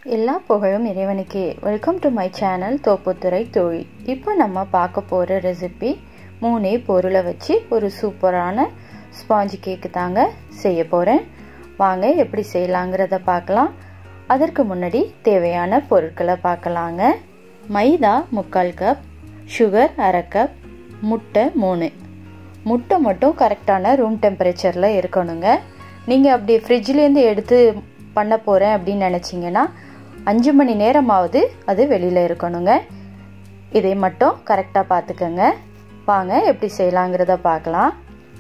எல்லா புகழும் இறைவனுக்கே. Welcome to my channel Thopputhurai தோழி. இப்போ நம்ம பார்க்க போகிற ரெசிபி 3 பொருளை வச்சு ஒரு சூப்பரான ஸ்பாஞ்ச் கேக்கு தாங்க செய்ய போகிறேன். வாங்க எப்படி செய்யலாங்கிறத பார்க்கலாம். அதற்கு முன்னாடி தேவையான பொருட்களை பார்க்கலாங்க. மைதா 3/4 கப், சுகர் 1/2 கப், முட்டை 3. முட்டை மட்டும் கரெக்டான ரூம் டெம்பரேச்சரில் இருக்கணுங்க. நீங்கள் அப்படி ஃப்ரிட்ஜ்லேருந்து எடுத்து பண்ண போகிறேன் அப்படின்னு நினச்சிங்கன்னா 5 மணி நேரமாவது அது வெளியில் இருக்கணுங்க. இதை மட்டும் கரெக்டாக பார்த்துக்கங்க. வாங்க எப்படி செய்யலாங்கிறத பார்க்கலாம்.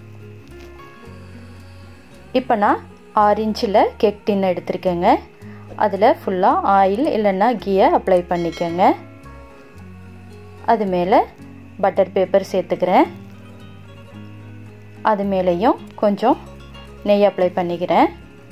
இப்போ நான் 6 இன்ச்சில் கேக் டின் எடுத்திருக்கேங்க. அதில் ஃபுல்லாக ஆயில் இல்லைன்னா கீயை அப்ளை பண்ணிக்கோங்க. அது மேலே பட்டர் பேப்பர் சேர்த்துக்கிறேன். அது மேலேயும் கொஞ்சம் நெய் அப்ளை பண்ணிக்கிறேன்.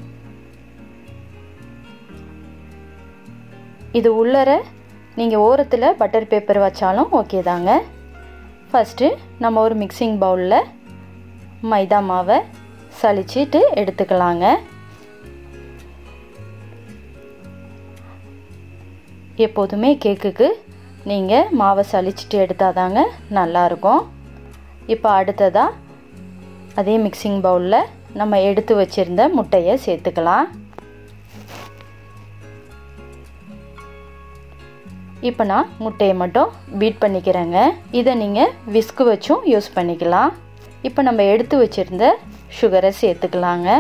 இது உள்ளர நீங்கள் ஓரத்தில் பட்டர் பேப்பர் வச்சாலும் ஓகே தாங்க. ஃபஸ்ட்டு நம்ம ஒரு மிக்சிங் பவுலில் மைதா மாவை சலிச்சிட்டு எடுத்துக்கலாங்க. எப்போதுமே கேக்குக்கு நீங்கள் மாவை சலிச்சிட்டு எடுத்தால் தாங்க நல்லாயிருக்கும். இப்போ அடுத்ததாக அதே மிக்சிங் பவுலில் நம்ம எடுத்து வச்சுருந்த முட்டையை சேர்த்துக்கலாம். இப்போ நான் முட்டையை மட்டும் பீட் பண்ணிக்கிறேங்க. இதை நீங்கள் விஸ்கு வச்சும் யூஸ் பண்ணிக்கலாம். இப்போ நம்ம எடுத்து வச்சுருந்த சுகரை சேர்த்துக்கலாங்க.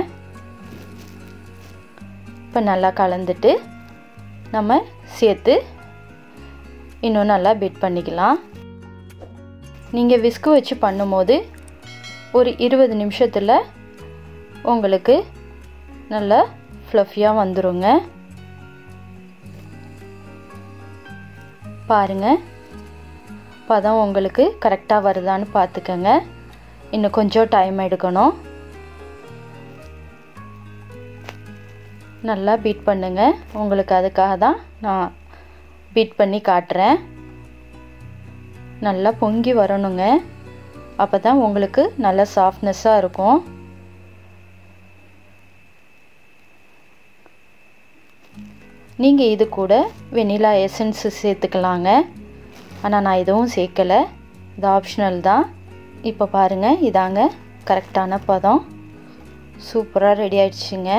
இப்போ நல்லா கலந்துட்டு நம்ம சேர்த்து இன்னும் நல்லா பீட் பண்ணிக்கலாம். நீங்கள் விஸ்கு வச்சு பண்ணும்போது ஒரு 20 நிமிஷத்தில் உங்களுக்கு நல்லா ஃப்ளஃபியாக வந்துருங்க. பாருங்கள், பதம் உங்களுக்கு கரெக்டாக வருதான்னு பார்த்துக்கங்க. இன்னும் கொஞ்சம் டைம் எடுக்கணும். நல்லா பீட் பண்ணுங்க. உங்களுக்கு அதுக்காக தான் நான் பீட் பண்ணி காட்டுறேன். நல்லா பொங்கி வரணுங்க. அப்போ தான் உங்களுக்கு நல்ல சாஃப்ட்னஸாக இருக்கும். நீங்கள் இது கூட வெனிலா எசன்ஸ் சேர்த்துக்கலாங்க. ஆனால் நான் எதுவும் சேர்க்கலை, இது ஆப்ஷனல் தான். இப்போ பாருங்கள், இதாங்க கரெக்டான பதம். சூப்பராக ரெடி ஆயிடுச்சுங்க.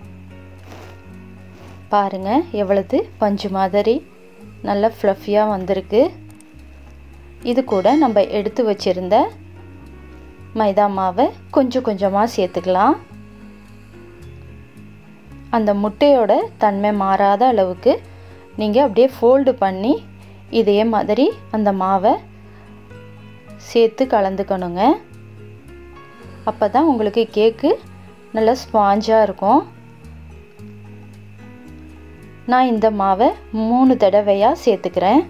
பாருங்கள் எவ்வளவு பஞ்சு மாதிரி நல்ல ஃப்ளஃபியாக வந்திருக்கு. இது கூட நம்ம எடுத்து வச்சுருந்த மைதா மாவை கொஞ்சம் கொஞ்சமாக சேர்த்துக்கலாம். அந்த முட்டையோட தன்மை மாறாத அளவுக்கு நீங்கள் அப்படியே ஃபோல்டு பண்ணி இதே மாதிரி அந்த மாவை சேர்த்து கலந்துக்கணுங்க. அப்போ தான் உங்களுக்கு கேக்கு நல்லா ஸ்பாஞ்சாக இருக்கும். நான் இந்த மாவை 3 தடவையாக சேர்த்துக்கிறேன்.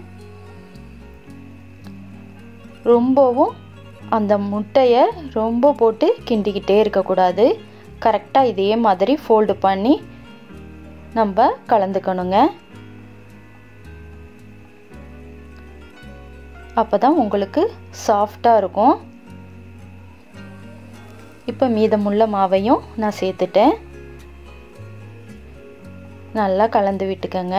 ரொம்பவும் அந்த முட்டையை ரொம்ப போட்டு கிண்டிக்கிட்டே இருக்கக்கூடாது. கரெக்டாக இதே மாதிரி ஃபோல்டு பண்ணி நம்ம கலந்துக்கணுங்க. அப்போ தான் உங்களுக்கு சாஃப்டாக இருக்கும். இப்போ மீதமுள்ள மாவையும் நான் சேர்த்துட்டேன். நல்லா கலந்து விட்டுக்கங்க.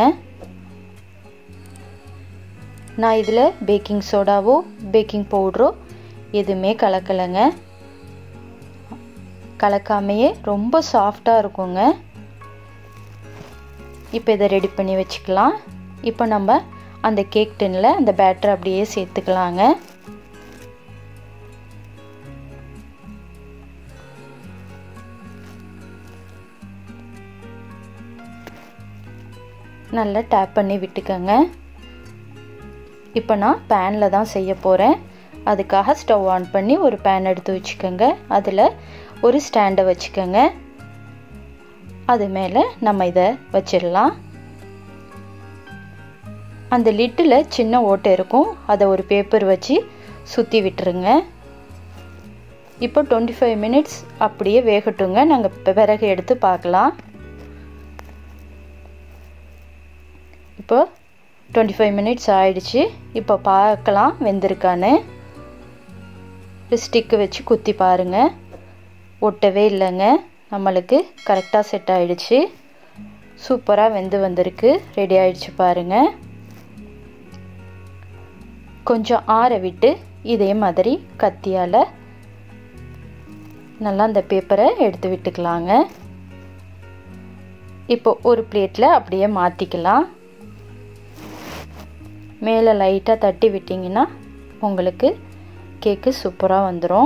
நான் இதில் பேக்கிங் சோடாவோ பேக்கிங் பவுடரோ எதுவுமே கலக்கலைங்க. கலக்காமையே ரொம்ப சாஃப்டாக இருக்குங்க. இப்போ இதை ரெடி பண்ணி வச்சுக்கலாம். இப்போ நம்ம அந்த கேக் டின்னில் அந்த பேட்டர் அப்படியே சேர்த்துக்கலாங்க. நல்லா டேப் பண்ணி விட்டுக்கங்க. இப்போ நான் பேனில் தான் செய்ய போகிறேன். அதுக்காக ஸ்டவ் ஆன் பண்ணி ஒரு பேன் எடுத்து வச்சுக்கோங்க. அதில் ஒரு ஸ்டாண்டை வச்சுக்கோங்க. அது மேலே நம்ம இதை வச்சிடலாம். அந்த லிட்டில் சின்ன ஓட்டை இருக்கும், அதை ஒரு பேப்பர் வச்சு சுற்றி விட்டுருங்க. இப்போ 25 மினிட்ஸ் அப்படியே வேகட்டுங்க. நாங்கள் பிறகு எடுத்து பார்க்கலாம். இப்போ 25 மினிட்ஸ் ஆயிடுச்சு. இப்போ பார்க்கலாம் வெந்திருக்கான்னு. ஸ்டிக்கு வச்சு குத்தி பாருங்கள், ஒட்டவே இல்லைங்க. நம்மளுக்கு கரெக்டாக செட் ஆயிடுச்சு. சூப்பராக வெந்து வந்திருக்கு. ரெடி ஆயிடுச்சு பாருங்கள். கொஞ்சம் ஆற விட்டு இதே மாதிரி கத்தியால் நல்லா அந்த பேப்பரை எடுத்து விட்டுக்கலாங்க. இப்போ ஒரு பிளேட்டில் அப்படியே மாற்றிக்கலாம். மேலே லைட்டாக தட்டி விட்டிங்கன்னா உங்களுக்கு கேக்கு சூப்பராக வந்துடும்.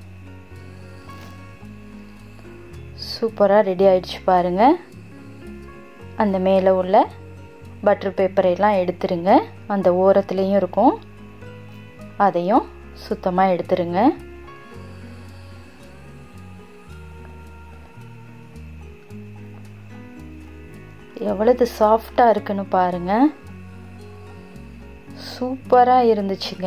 சூப்பராக ரெடி ஆயிடுச்சு பாருங்கள். அந்த மேலே உள்ள பட்டர் பேப்பரையெல்லாம் எடுத்துருங்க. அந்த ஓரத்துலேயும் இருக்கும், அதையும் சுத்தமாக எடுத்துருங்க. எவ்வளவு சாஃப்டாக இருக்குன்னு பாருங்கள். சூப்பராக இருந்துச்சுங்க.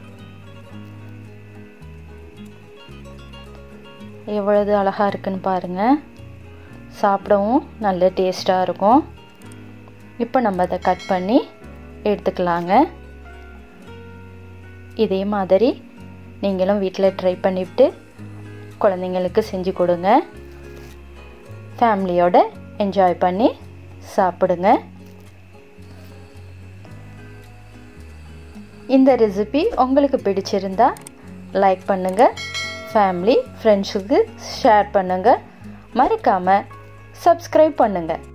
எவ்வளவு அழகாக இருக்குன்னு பாருங்கள். சாப்பிடவும் நல்ல டேஸ்ட்டாக இருக்கும். இப்போ நம்ம அதை கட் பண்ணி எடுத்துக்கலாங்க. இதே மாதிரி நீங்களும் வீட்டில் ட்ரை பண்ணிவிட்டு குழந்தைங்களுக்கு செஞ்சு கொடுங்க. ஃபேமிலியோட என்ஜாய் பண்ணி சாப்பிடுங்க. இந்த ரெசிபி உங்களுக்கு பிடிச்சிருந்தா லைக் பண்ணுங்கள், ஃபேமிலி ஃப்ரெண்ட்ஸுக்கு ஷேர் பண்ணுங்கள், மறக்காமல் சப்ஸ்கிரைப் பண்ணுங்கள்.